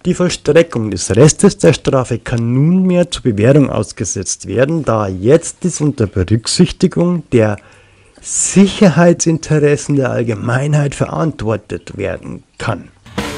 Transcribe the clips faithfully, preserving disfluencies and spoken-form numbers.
Die Vollstreckung des Restes der Strafe kann nunmehr zur Bewährung ausgesetzt werden, da jetzt dies unter Berücksichtigung der Sicherheitsinteressen der Allgemeinheit verantwortet werden kann.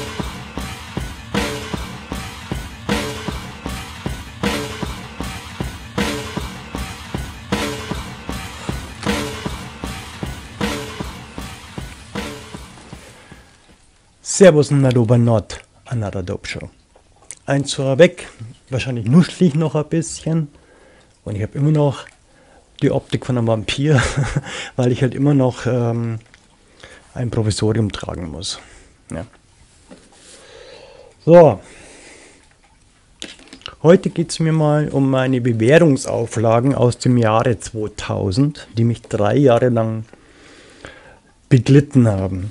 Servus und Hallo bei Not, Another Dope Show. Eins vorweg, wahrscheinlich nuschel ich noch ein bisschen und ich habe immer noch die Optik von einem Vampir, weil ich halt immer noch ähm, ein Provisorium tragen muss. Ja. So, heute geht es mir mal um meine Bewährungsauflagen aus dem Jahre zweitausend, die mich drei Jahre lang beglitten haben.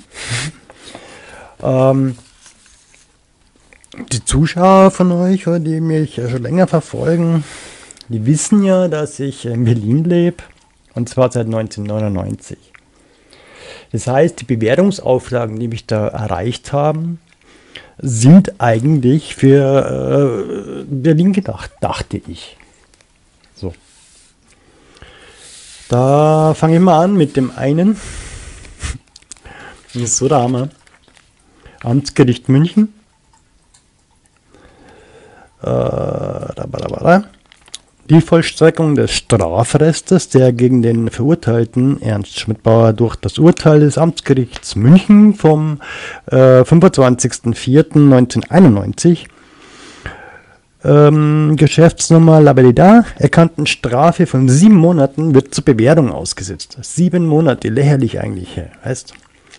ähm, die Zuschauer von euch, die mich schon länger verfolgen, die wissen ja, dass ich in Berlin lebe, und zwar seit neunzehnhundertneunundneunzig. Das heißt, die Bewährungsauflagen, die mich da erreicht haben, sind eigentlich für äh, Berlin gedacht, dachte ich. So. Da fange ich mal an mit dem einen. Das ist so der Hammer. Amtsgericht München. Äh, die Vollstreckung des Strafrestes, der gegen den Verurteilten Ernst Schmidbauer durch das Urteil des Amtsgerichts München vom äh, fünfundzwanzigsten vierten neunzehnhunderteinundneunzig ähm, Geschäftsnummer Labelida erkannten Strafe von sieben Monaten wird zur Bewährung ausgesetzt. Sieben Monate, lächerlich eigentlich, heißt.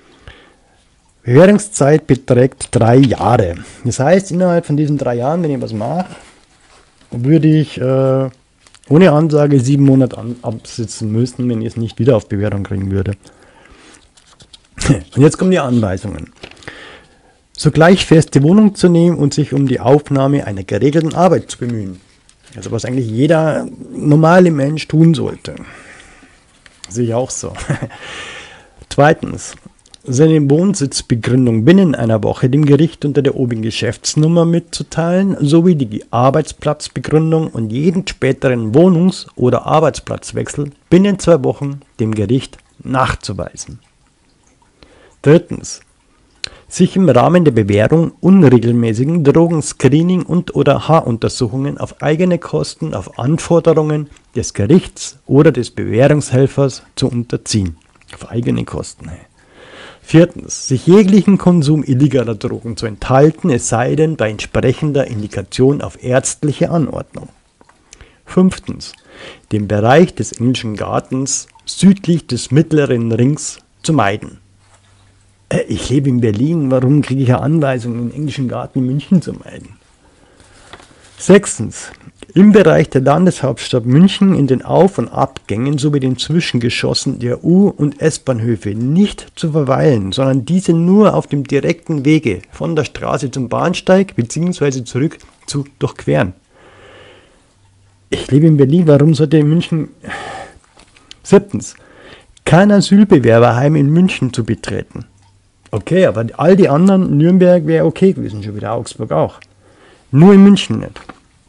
Bewährungszeit beträgt drei Jahre. Das heißt, innerhalb von diesen drei Jahren, wenn ich was mache, würde ich äh, ohne Ansage sieben Monate an, absitzen müssen, wenn ich es nicht wieder auf Bewährung kriegen würde. Und jetzt kommen die Anweisungen. Sogleich feste Wohnung zu nehmen und sich um die Aufnahme einer geregelten Arbeit zu bemühen. Also was eigentlich jeder normale Mensch tun sollte. Sehe ich auch so. Zweitens. Seine Wohnsitzbegründung binnen einer Woche dem Gericht unter der obigen Geschäftsnummer mitzuteilen, sowie die Arbeitsplatzbegründung und jeden späteren Wohnungs- oder Arbeitsplatzwechsel binnen zwei Wochen dem Gericht nachzuweisen. Drittens. Sich im Rahmen der Bewährung unregelmäßigen Drogenscreening- und oder Haaruntersuchungen auf eigene Kosten auf Anforderungen des Gerichts oder des Bewährungshelfers zu unterziehen. Auf eigene Kosten. Viertens, sich jeglichen Konsum illegaler Drogen zu enthalten, es sei denn bei entsprechender Indikation auf ärztliche Anordnung. Fünftens, den Bereich des Englischen Gartens südlich des Mittleren Rings zu meiden. Äh, ich lebe in Berlin, warum kriege ich eine Anweisung, den Englischen Garten in München zu meiden? Sechstens, im Bereich der Landeshauptstadt München in den Auf- und Abgängen sowie den Zwischengeschossen der U- und S-Bahnhöfe nicht zu verweilen, sondern diese nur auf dem direkten Wege von der Straße zum Bahnsteig bzw. zurück zu durchqueren. Ich lebe in Berlin, warum sollte ich in München... Siebtens, kein Asylbewerberheim in München zu betreten. Okay, aber all die anderen, Nürnberg wäre okay gewesen, schon wieder Augsburg auch. Nur in München nicht.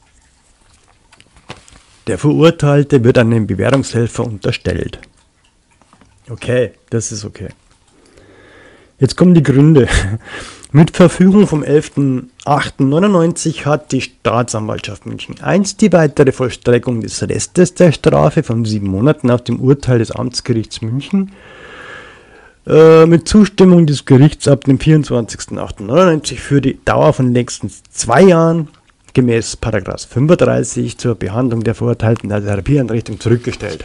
Der Verurteilte wird an den Bewährungshelfer unterstellt. Okay, das ist okay. Jetzt kommen die Gründe. Mit Verfügung vom elften achten neunundneunzig hat die Staatsanwaltschaft München eins die weitere Vollstreckung des Restes der Strafe von sieben Monaten nach dem Urteil des Amtsgerichts München äh, mit Zustimmung des Gerichts ab dem vierundzwanzigsten achten neunundneunzig für die Dauer von nächstens zwei Jahren gemäß Paragraph fünfunddreißig zur Behandlung der Verurteilten der Therapieeinrichtung zurückgestellt.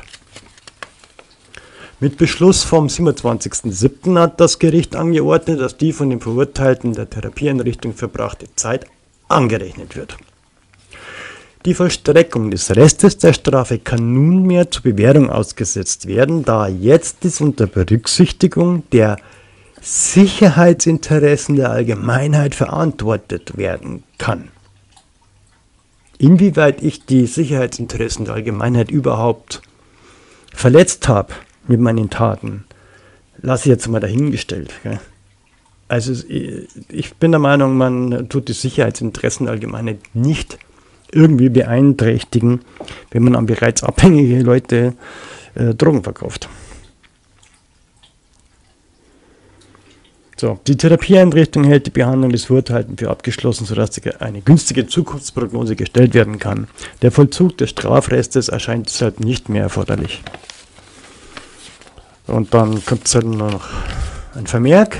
Mit Beschluss vom siebenundzwanzigsten siebten hat das Gericht angeordnet, dass die von den Verurteilten der Therapieeinrichtung verbrachte Zeit angerechnet wird. Die Vollstreckung des Restes der Strafe kann nunmehr zur Bewährung ausgesetzt werden, da jetzt dies unter Berücksichtigung der Sicherheitsinteressen der Allgemeinheit verantwortet werden kann. Inwieweit ich die Sicherheitsinteressen der Allgemeinheit überhaupt verletzt habe mit meinen Taten, lasse ich jetzt mal dahingestellt. Gell? Also ich bin der Meinung, man tut die Sicherheitsinteressen allgemein nicht irgendwie beeinträchtigen, wenn man an bereits abhängige Leute äh, Drogen verkauft. So, die Therapieeinrichtung hält die Behandlung des Verurteilten für abgeschlossen, sodass eine günstige Zukunftsprognose gestellt werden kann. Der Vollzug des Strafrestes erscheint deshalb nicht mehr erforderlich. Und dann kommt es halt nur noch ein Vermerk.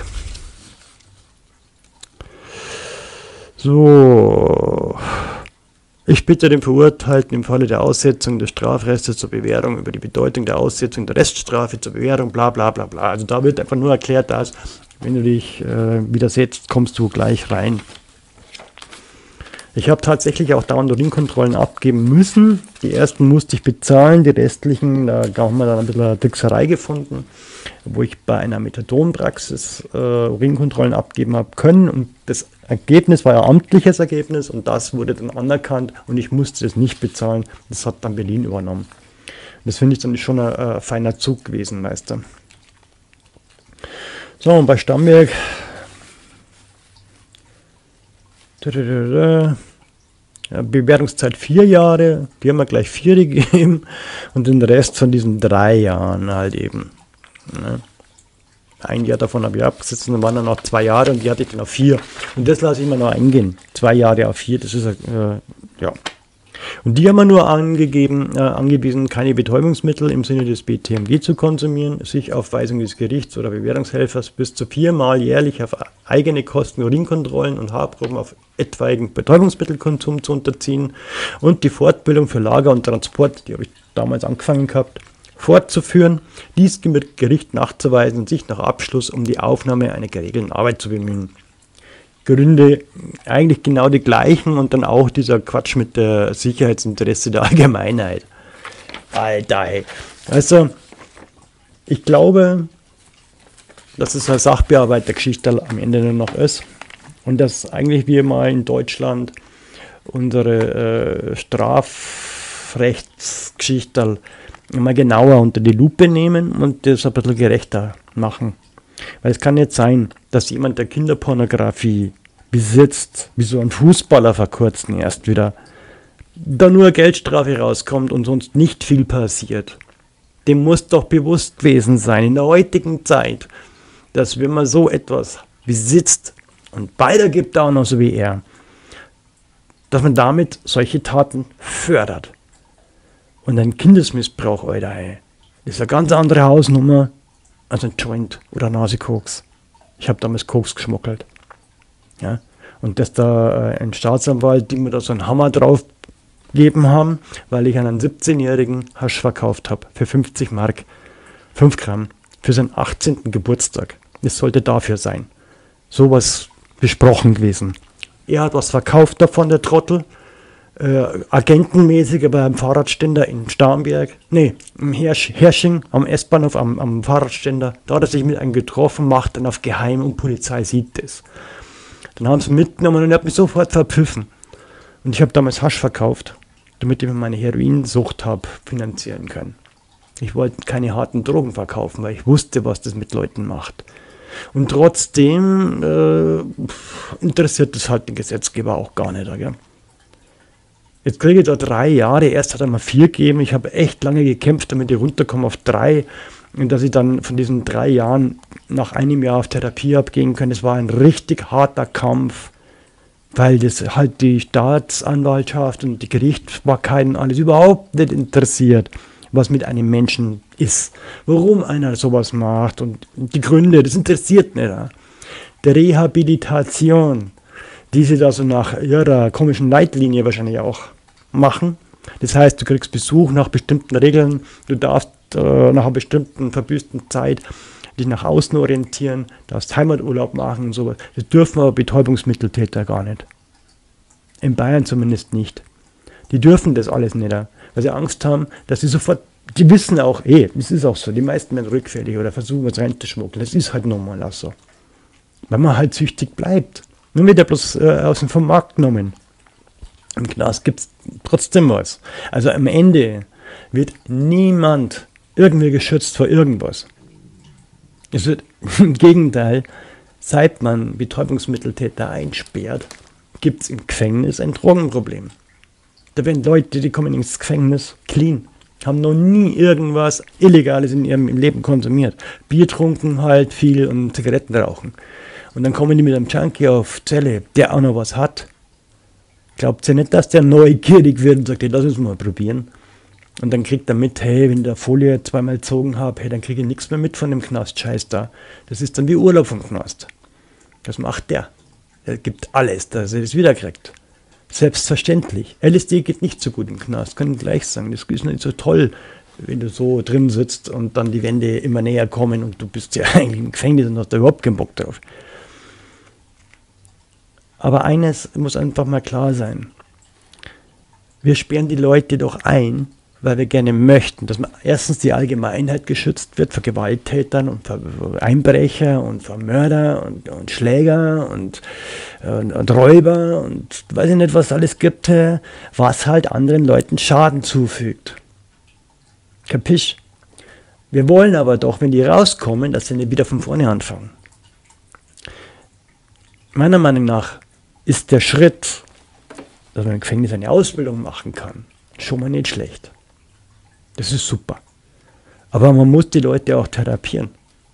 So, ich bitte den Verurteilten im Falle der Aussetzung des Strafrestes zur Bewährung über die Bedeutung der Aussetzung der Reststrafe zur Bewährung, bla bla bla bla. Also da wird einfach nur erklärt, dass wenn du dich äh, widersetzt, kommst du gleich rein. Ich habe tatsächlich auch dauernd Urinkontrollen abgeben müssen. Die ersten musste ich bezahlen, die restlichen, da haben wir dann ein bisschen Trickserei gefunden, wo ich bei einer Methadonpraxis äh, Urinkontrollen abgeben habe können. Und das Ergebnis war ja amtliches Ergebnis und das wurde dann anerkannt und ich musste das nicht bezahlen. Das hat dann Berlin übernommen. Das finde ich dann schon ein äh, feiner Zug gewesen, Meister. So, und bei Starnberg ja, Bewährungszeit vier Jahre, die haben wir gleich vier gegeben und den Rest von diesen drei Jahren halt eben. Ne? Ein Jahr davon habe ich abgesetzt und dann waren dann noch zwei Jahre und die hatte ich dann auf vier. Und das lasse ich immer noch eingehen. Zwei Jahre auf vier, das ist äh, ja. Und die haben wir nur angegeben, äh, angewiesen, keine Betäubungsmittel im Sinne des B T M G zu konsumieren, sich auf Weisung des Gerichts oder Bewährungshelfers bis zu viermal jährlich auf eigene Kosten Urinkontrollen und Haarproben auf etwaigen Betäubungsmittelkonsum zu unterziehen und die Fortbildung für Lager und Transport, die habe ich damals angefangen gehabt, fortzuführen, dies dem Gericht nachzuweisen und sich nach Abschluss um die Aufnahme einer geregelten Arbeit zu bemühen. Gründe eigentlich genau die gleichen und dann auch dieser Quatsch mit der Sicherheitsinteresse der Allgemeinheit. Alter, ey. Also, ich glaube, dass es eine Sachbearbeitergeschichte am Ende nur noch ist und dass eigentlich wir mal in Deutschland unsere äh, Strafrechtsgeschichte mal genauer unter die Lupe nehmen und das ein bisschen gerechter machen. Weil es kann nicht sein, dass jemand, der Kinderpornografie besitzt, wie so ein Fußballer vor kurzem erst wieder, da nur Geldstrafe rauskommt und sonst nicht viel passiert. Dem muss doch bewusst gewesen sein, in der heutigen Zeit, dass wenn man so etwas besitzt und weitergibt auch noch so wie er, dass man damit solche Taten fördert. Und ein Kindesmissbrauch, Alter, ey, ist eine ganz andere Hausnummer als ein Joint oder Nasekoks. Ich habe damals Koks geschmuggelt. Ja? Und dass da äh, ein Staatsanwalt, die mir da so einen Hammer drauf gegeben haben, weil ich einen siebzehnjährigen Hasch verkauft habe für fünfzig Mark, fünf Gramm, für seinen achtzehnten Geburtstag. Das sollte dafür sein. Sowas besprochen gewesen. Er hat was verkauft davon, der Trottel. Äh, agentenmäßig beim Fahrradständer in Starnberg, nee, im Hersch Hersching, am S-Bahnhof, am, am Fahrradständer, da hat er sich mit einem getroffen, macht dann auf Geheim und Polizei sieht das. Dann haben sie mitgenommen und er hat mich sofort verpfiffen. Und ich habe damals Hasch verkauft, damit ich mir meine Heroinsucht habe finanzieren können. Ich wollte keine harten Drogen verkaufen, weil ich wusste, was das mit Leuten macht. Und trotzdem äh, interessiert das halt den Gesetzgeber auch gar nicht. Gell? Jetzt kriege ich da drei Jahre, erst hat er mal vier gegeben, ich habe echt lange gekämpft, damit ich runterkomme auf drei und dass ich dann von diesen drei Jahren nach einem Jahr auf Therapie abgehen kann. Das war ein richtig harter Kampf, weil das halt die Staatsanwaltschaft und die Gerichtsbarkeiten alles überhaupt nicht interessiert, was mit einem Menschen ist, warum einer sowas macht und die Gründe, das interessiert nicht. Die Rehabilitation, die sie da so nach ihrer komischen Leitlinie wahrscheinlich auch machen. Das heißt, du kriegst Besuch nach bestimmten Regeln, du darfst äh, nach einer bestimmten verbüßten Zeit dich nach außen orientieren, darfst Heimaturlaub machen und sowas. Das dürfen aber Betäubungsmitteltäter gar nicht. In Bayern zumindest nicht. Die dürfen das alles nicht, weil sie Angst haben, dass sie sofort, die wissen auch, eh, das ist auch so, die meisten werden rückfällig oder versuchen was reinzuschmuggeln. Das ist halt normal auch so. Weil man halt süchtig bleibt. Nun wird er bloß äh, außen vom Markt genommen. Im Knast gibt es trotzdem was. Also am Ende wird niemand irgendwie geschützt vor irgendwas. Es wird im Gegenteil Seit man Betäubungsmitteltäter einsperrt, gibt es im Gefängnis ein Drogenproblem. Da werden Leute, die kommen ins Gefängnis clean, haben noch nie irgendwas Illegales in ihrem Leben konsumiert. Bier trunken halt viel und Zigaretten rauchen. Und dann kommen die mit einem Junkie auf Zelle, der auch noch was hat. Glaubt ihr nicht, dass der neugierig wird und sagt, hey, lass uns mal probieren? Und dann kriegt er mit, hey, wenn ich der Folie zweimal gezogen habe, hey, dann kriege ich nichts mehr mit von dem Knast-Scheiß da. Das ist dann wie Urlaub vom Knast. Was macht der? Er gibt alles, dass er das wiederkriegt. Selbstverständlich. L S D geht nicht so gut im Knast, kann ich gleich sagen. Das ist nicht so toll, wenn du so drin sitzt und dann die Wände immer näher kommen und du bist ja eigentlich im Gefängnis und hast da überhaupt keinen Bock drauf. Aber eines muss einfach mal klar sein. Wir sperren die Leute doch ein, weil wir gerne möchten, dass man erstens die Allgemeinheit geschützt wird vor Gewalttätern und vor Einbrecher und vor Mörder und, und Schläger und, und, und Räuber und weiß ich nicht, was alles gibt, was halt anderen Leuten Schaden zufügt. Kapisch? Wir wollen aber doch, wenn die rauskommen, dass sie nicht wieder von vorne anfangen. Meiner Meinung nach ist der Schritt, dass man im Gefängnis eine Ausbildung machen kann, schon mal nicht schlecht. Das ist super. Aber man muss die Leute auch therapieren.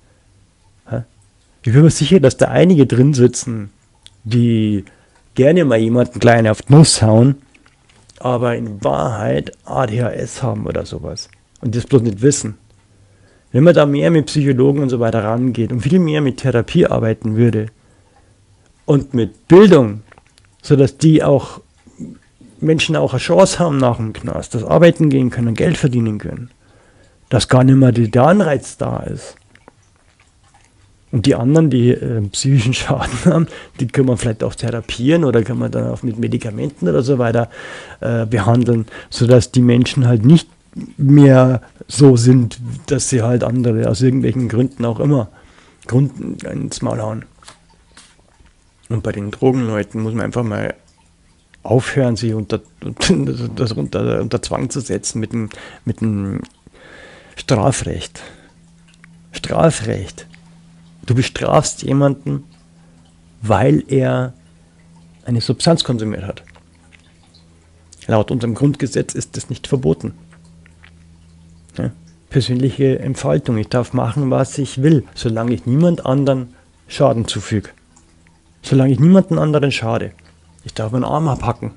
Ich bin mir sicher, dass da einige drin sitzen, die gerne mal jemanden klein auf die Nuss hauen, aber in Wahrheit A D H S haben oder sowas. Und das bloß nicht wissen. Wenn man da mehr mit Psychologen und so weiter rangeht und viel mehr mit Therapie arbeiten würde und mit Bildung, sodass die auch Menschen auch eine Chance haben nach dem Knast, dass arbeiten gehen können, Geld verdienen können, dass gar nicht mehr der Anreiz da ist. Und die anderen, die äh, psychischen Schaden haben, die können wir vielleicht auch therapieren oder kann man dann auch mit Medikamenten oder so weiter äh, behandeln, sodass die Menschen halt nicht mehr so sind, dass sie halt andere aus irgendwelchen Gründen auch immer Gründen ins Maul hauen. Und bei den Drogenleuten muss man einfach mal aufhören, sie unter, das unter, unter Zwang zu setzen mit dem, mit dem Strafrecht. Strafrecht. Du bestrafst jemanden, weil er eine Substanz konsumiert hat. Laut unserem Grundgesetz ist das nicht verboten. Ja? Persönliche Entfaltung. Ich darf machen, was ich will, solange ich niemand anderen Schaden zufüge. Solange ich niemanden anderen schade. Ich darf meinen Arm abhacken.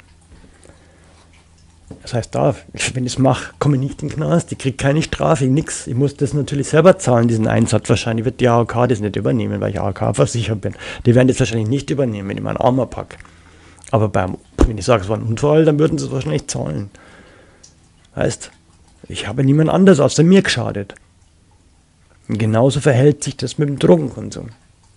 Das heißt, darf, wenn ich es mache, komme ich nicht in den Knast, ich kriege keine Strafe, nichts. Ich muss das natürlich selber zahlen, diesen Einsatz. Wahrscheinlich wird die A O K das nicht übernehmen, weil ich A O K versichert bin. Die werden das wahrscheinlich nicht übernehmen, wenn ich meinen Arm abhacke. Aber beim, wenn ich sage, es war ein Unfall, dann würden sie es wahrscheinlich zahlen. Heißt, ich habe niemand anders außer mir geschadet. Und genauso verhält sich das mit dem Drogenkonsum.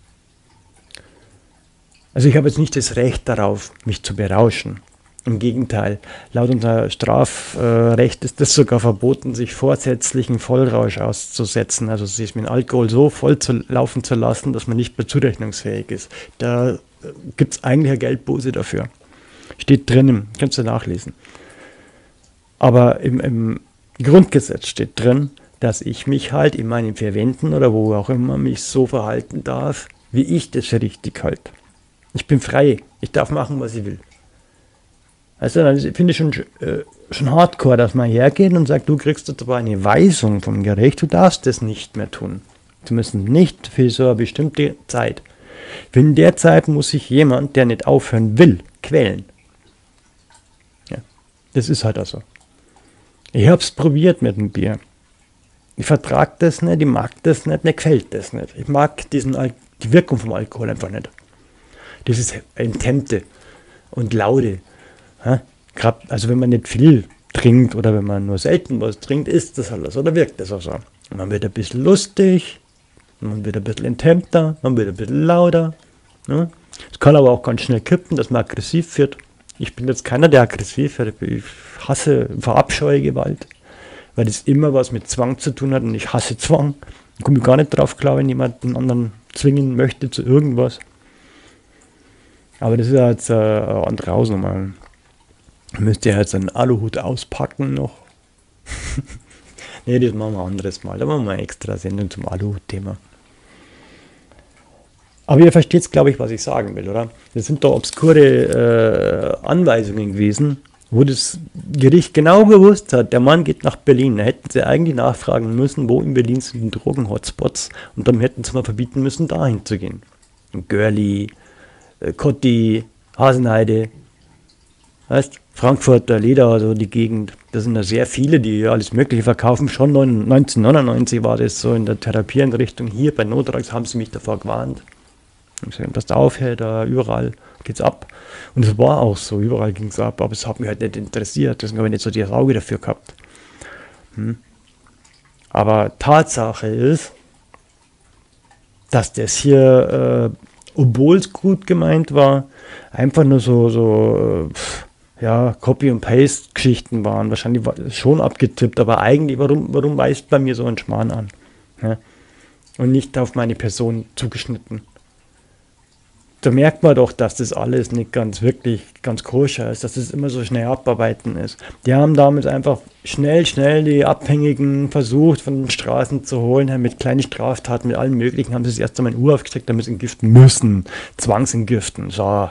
Also ich habe jetzt nicht das Recht darauf, mich zu berauschen. Im Gegenteil, laut unser Strafrecht ist es sogar verboten, sich vorsätzlichen Vollrausch auszusetzen, also sich mit Alkohol so voll zu laufen zu lassen, dass man nicht mehr zurechnungsfähig ist. Da gibt es eigentlich eine Geldbuße dafür. Steht drin, kannst du nachlesen. Aber im, im Grundgesetz steht drin, dass ich mich halt in meinen vier Wänden oder wo auch immer mich so verhalten darf, wie ich das für richtig halte. Ich bin frei, ich darf machen, was ich will. Also dann finde ich schon, äh, schon hardcore, dass man hergeht und sagt, du kriegst jetzt aber eine Weisung vom Gericht, du darfst das nicht mehr tun. Zumindest nicht für so eine bestimmte Zeit. Für in der Zeit muss sich jemand, der nicht aufhören will, quälen. Ja, das ist halt auch so. Ich habe es probiert mit dem Bier. Ich vertrage das nicht, ich mag das nicht, mir gefällt das nicht. Ich mag diesen Al- die Wirkung vom Alkohol einfach nicht. Dieses Enthemmte und Laute. Ja? Grad, also wenn man nicht viel trinkt oder wenn man nur selten was trinkt, ist das alles oder wirkt das auch so. Man wird ein bisschen lustig, man wird ein bisschen enthemmter, man wird ein bisschen lauter. Ja? Es kann aber auch ganz schnell kippen, dass man aggressiv wird. Ich bin jetzt keiner, der aggressiv wird. Ich hasse, verabscheue Gewalt, weil das immer was mit Zwang zu tun hat und ich hasse Zwang. Da komme ich gar nicht drauf klar, wenn jemand einen anderen zwingen möchte zu irgendwas. Aber das ist ja jetzt äh, eine andere Hausnummer. Müsst ihr jetzt einen Aluhut auspacken noch? Ne, das machen wir ein anderes Mal. Da machen wir eine extra Sendung zum Aluhut-Thema. Aber ihr versteht, glaube ich, was ich sagen will, oder? Das sind doch obskure äh, Anweisungen gewesen, wo das Gericht genau gewusst hat, der Mann geht nach Berlin. Da hätten sie eigentlich nachfragen müssen, wo in Berlin sind die Drogen-Hotspots, und dann hätten sie mal verbieten müssen, dahin zu gehen. Görli, äh, Kotti, Hasenheide, weißt, Frankfurter Leder, also die Gegend. Da sind da sehr viele, die alles Mögliche verkaufen. Schon neunzehnhundertneunundneunzig war das so in der Therapieeinrichtung. Hier bei Notrax haben sie mich davor gewarnt. Ich gesagt, passt auf, hey, da überall geht's ab. Und es war auch so, überall ging es ab, aber es hat mich halt nicht interessiert. Deswegen habe ich nicht so das Auge dafür gehabt. Hm. Aber Tatsache ist, dass das hier, äh, obwohl es gut gemeint war, einfach nur so, so äh, ja, Copy- und Paste-Geschichten waren. Wahrscheinlich war schon abgetippt, aber eigentlich, warum, warum weist bei mir so ein Schmarrn an? Ja? Und nicht auf meine Person zugeschnitten. Da merkt man doch, dass das alles nicht ganz wirklich ganz koscher ist, dass das immer so schnell abarbeiten ist. Die haben damals einfach schnell, schnell die Abhängigen versucht, von den Straßen zu holen, haben mit kleinen Straftaten, mit allen möglichen, haben sie das erste Mal in U-Haft gesteckt, damit sie entgiften müssen, zwangsentgiften, so.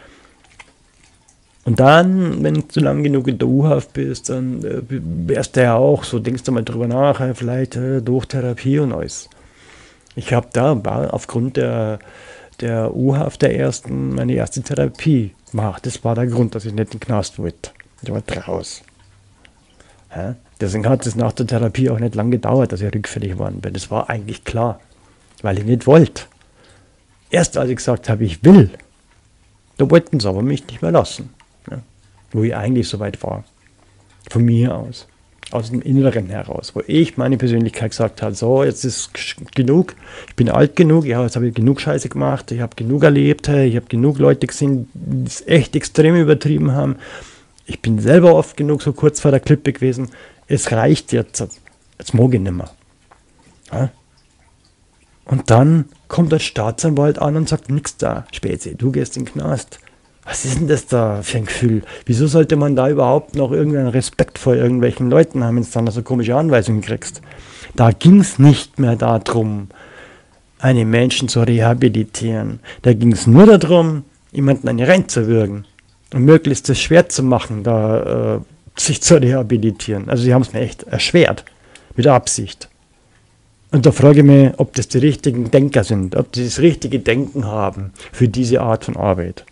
Und dann, wenn du lang genug in der U-Haft bist, dann äh, wärst du ja auch so, denkst du mal drüber nach, äh, vielleicht äh, durch Therapie und alles. Ich habe da war aufgrund der der U-Haft der ersten, meine erste Therapie gemacht. Das war der Grund, dass ich nicht in den Knast wollte. Ich war raus. Ja? Deswegen hat es nach der Therapie auch nicht lange gedauert, dass ich rückfällig geworden bin. Das war eigentlich klar, weil ich nicht wollte. Erst als ich gesagt habe, ich will, da wollten sie aber mich nicht mehr lassen. Ja? Wo ich eigentlich so weit war. Von mir aus. Aus dem Inneren heraus, wo ich meine Persönlichkeit gesagt habe, so, jetzt ist genug, ich bin alt genug, ja, jetzt habe ich genug Scheiße gemacht, ich habe genug erlebt, ich habe genug Leute gesehen, die es echt extrem übertrieben haben. Ich bin selber oft genug so kurz vor der Klippe gewesen. Es reicht jetzt, jetzt mag ich nicht mehr. Ja? Und dann kommt der Staatsanwalt an und sagt, nix da, Spätze, du gehst in den Knast. Was ist denn das da für ein Gefühl? Wieso sollte man da überhaupt noch irgendeinen Respekt vor irgendwelchen Leuten haben, wenn du dann so komische Anweisungen kriegst? Da ging es nicht mehr darum, einen Menschen zu rehabilitieren. Da ging es nur darum, jemanden eine reinzuwürgen und möglichst es schwer zu machen, da äh, sich zu rehabilitieren. Also sie haben es mir echt erschwert, mit Absicht. Und da frage ich mich, ob das die richtigen Denker sind, ob die das richtige Denken haben für diese Art von Arbeit.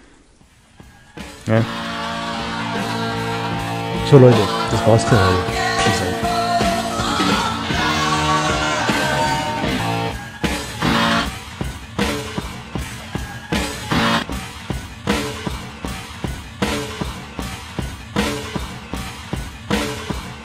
Ja. So Leute, das war's für heute.